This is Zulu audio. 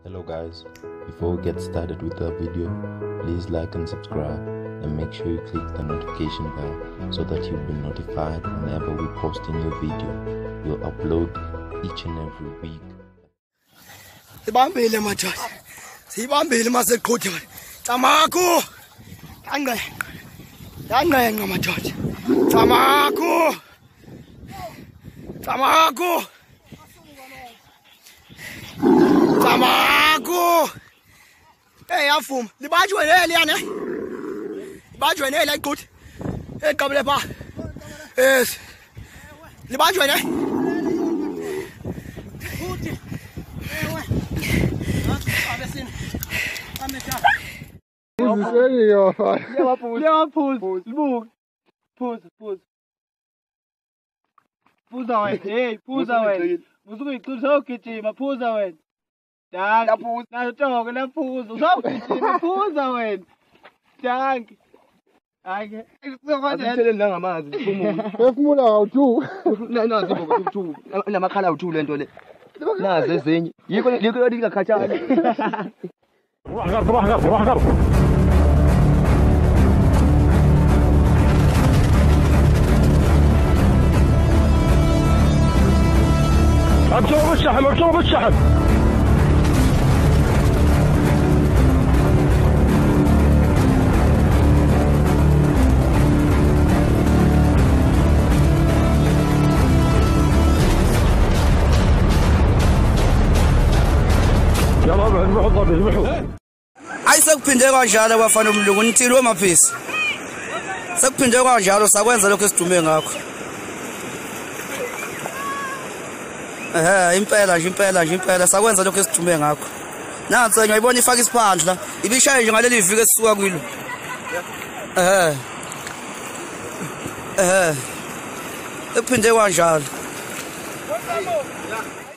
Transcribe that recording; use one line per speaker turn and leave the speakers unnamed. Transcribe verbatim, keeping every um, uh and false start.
Hello guys, before we get started with the video, please like and subscribe and make sure you click the notification bell so that you'll be notified whenever we post a new video. We'll upload each and every week.
Sibambile madoda. Sibambile maseqhutha. Tamako. Yanqe. Yanqe madoda. Tamako. Tamako. Tamako. Hey afum. Libajwe le liyane. Libajwe le like good. Hey kabule pa. Yes. Libajwe le.
Puza wena, hey, puza wena. Uzokuyixusa ugijima, phuza wena. Danki. Nayo la phuza, uzokugijima, phuza wena. Danki. Hayi, sokwenza
Athele ngamanzi umuntu.
Efumula awuthu.
Nazi ngoba uthu. Namakhala awuthu lento le. Nazi ezinye. Yiko yiko likakhathana.
روح غرب روح غرب روح غرب ارجعوا بالشحن ارجعوا بالشحن يلا نروح الضبي نروح
Ayisekuphinde kanjalo bafana umlungu nithile wemaphisi. Sekuphinde kanjalo sakwenza lokho esidume ngakho. Eh impela nje impela nje impela sakwenza lokho esidume ngakho. Nansi ngiyayibona ifaka isiphandla. Ibishaye nje ngaleli viki esisuka kwilo. Eh. Eh. Sekuphinde kanjalo.